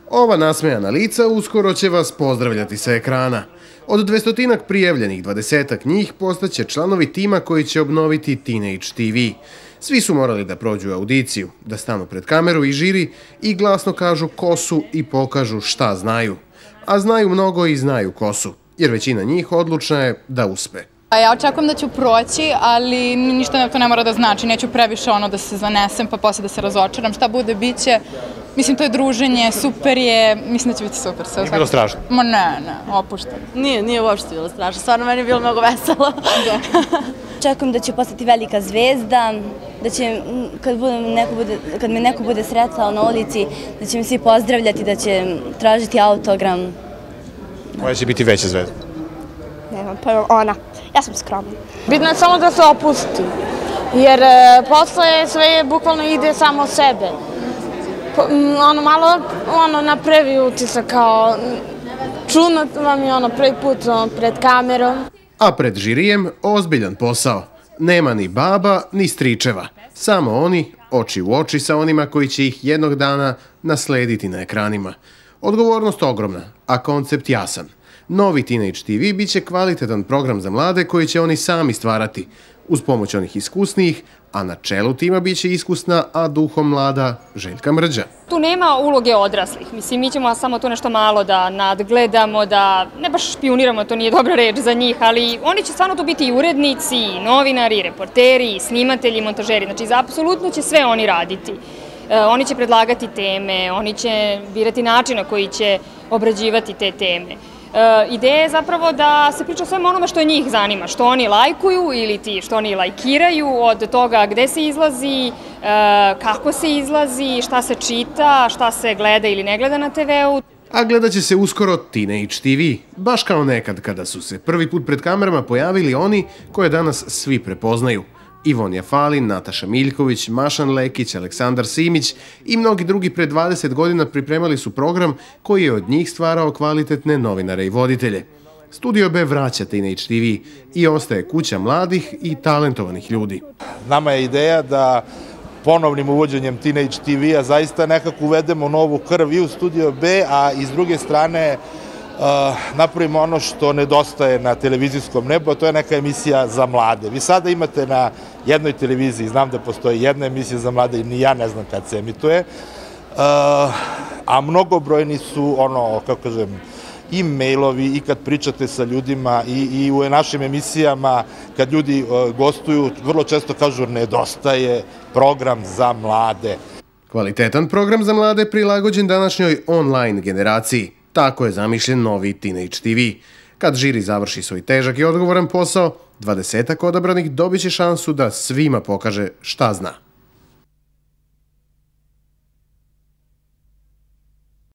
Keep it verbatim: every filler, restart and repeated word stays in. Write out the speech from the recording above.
Ova nasmejana lica uskoro će vas pozdravljati sa ekrana. Od dvestotinak prijavljenih, dvadesetak njih postaće članovi tima koji će obnoviti Teenage T V. Svi su morali da prođu audiciju, da stanu pred kameru i žiri i glasno kažu ko su i pokažu šta znaju. A znaju mnogo i znaju ko su, jer većina njih odlučna je da uspe. Ja očekujem da ću proći, ali ništa to ne mora da znači. Neću previše ono da se zanesem pa posle da se razočaram. Šta bude, bit će. Mislim, to je druženje, super je, mislim da će biti super. Nije bilo strašno? Ma ne, ne, opušteno. Nije, nije uopšte bilo strašno, stvarno meni je bilo mnogo veselo. Očekujem da ću postati velika zvezda, da će, kad, neko bude, kad me neko bude sretao na ulici, da će me svi pozdravljati, da će tražiti autogram. Koja će biti veća zvezda? Nemam pojma, ona. Ja sam skromna. Bitno je samo da se opusti, jer posle sve bukvalno ide samo od sebe. Ono malo ono napravi utisak kao čudno vam je ono prvi put pred kamerom. A pred žirijem ozbiljan posao. Nema ni baba, ni stričeva. Samo oni, oči u oči sa onima koji će ih jednog dana naslediti na ekranima. Odgovornost ogromna, a koncept jasan. Novi Teenage T V biće kvalitetan program za mlade koji će oni sami stvarati, uz pomoć onih iskusnijih, a na čelu tima biće iskusna, a duhom mlada Željka Mrđa. Tu nema uloge odraslih. Mislim, mi ćemo samo tu nešto malo da nadgledamo, da ne baš špioniramo, to nije dobra reč za njih, ali oni će stvarno tu biti i urednici, i novinari, i reporteri, i snimatelji, i montažeri. Znači, apsolutno će sve oni raditi. Oni će predlagati teme, oni će birati način na koji će obrađivati te teme. Ideja je zapravo da se priča o svemu onome što njih zanima, što oni lajkuju ili ti što oni lajkiraju, od toga gde se izlazi, kako se izlazi, šta se čita, šta se gleda ili ne gleda na te veu. A gledat će se uskoro Teenage T V, baš kao nekad kada su se prvi put pred kamerama pojavili oni koje danas svi prepoznaju. Ivonija Falin, Nataša Miljković, Mašan Lekić, Aleksandar Simić i mnogi drugi pre dvadeset godina pripremali su program koji je od njih stvarao kvalitetne novinare i voditelje. Studio B vraća Teenage T V i ostaje kuća mladih i talentovanih ljudi. Nama je ideja da ponovnim uvođenjem Teenage T V-a zaista nekako uvedemo novu krv i u Studio B, a i s druge strane napravimo ono što nedostaje na televizijskom nebu, a to je neka emisija za mlade. Vi sada imate na jednoj televiziji, znam da postoji jedna emisija za mlade i ni ja ne znam kad se emituje, a mnogobrojni su, ono, kako kažem, i mailovi i kad pričate sa ljudima i u našim emisijama, kad ljudi gostuju, vrlo često kažu nedostaje program za mlade. Kvalitetan program za mlade prilagođen današnjoj online generaciji. Tako je zamišljen novi Teenage T V. Kad žiri završi svoj težak i odgovoran posao, dvadesetak odabranih dobit će šansu da svima pokaže šta zna.